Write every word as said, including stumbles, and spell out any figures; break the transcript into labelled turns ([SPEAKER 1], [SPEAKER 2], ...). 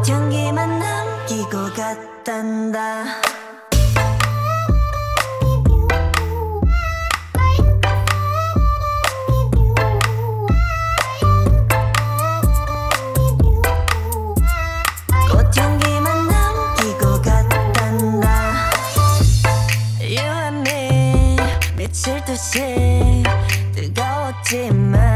[SPEAKER 1] 꽃향기만 남기고 갔단다. 꽃향기만 남기고 갔단다. You and me 미칠 듯이 뜨거웠지만